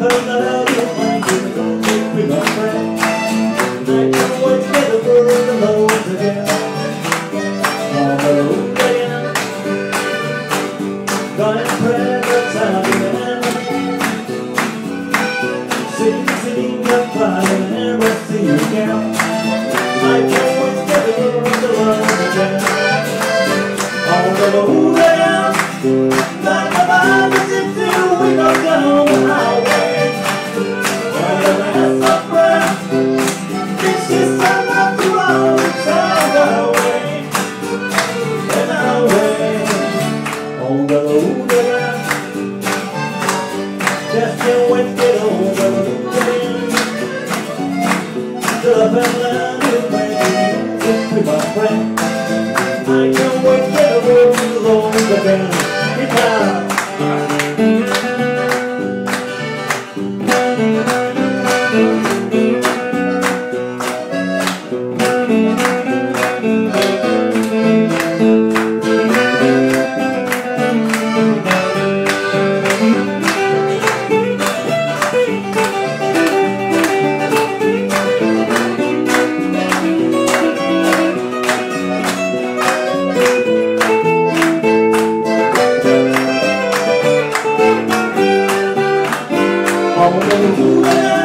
found out you might be with my friend. I can't wait to get the world alone again. On the road again, going presents out again. Sing, and crying and resting again. I can't wait to get the world alone again. On the road again, like a band is till we go down the highway. And the last of breath, this is enough to all the time away. And away, on the road again. Just can't wait to get on the road again. To the Finland with my friend. I can't wait to get the world alone again. Guitar. On the road.